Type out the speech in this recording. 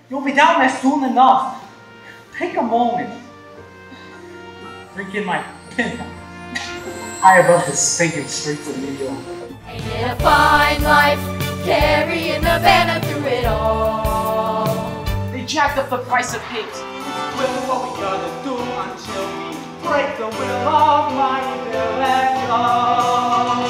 You'll be down there soon enough. Take a moment. Drink in my pin. High above the stinking streets of New York. Ain't it a fine life, carrying the banner through it all? They jacked up the price of pigs. Well, what we gonna do until we break the will of my will and love?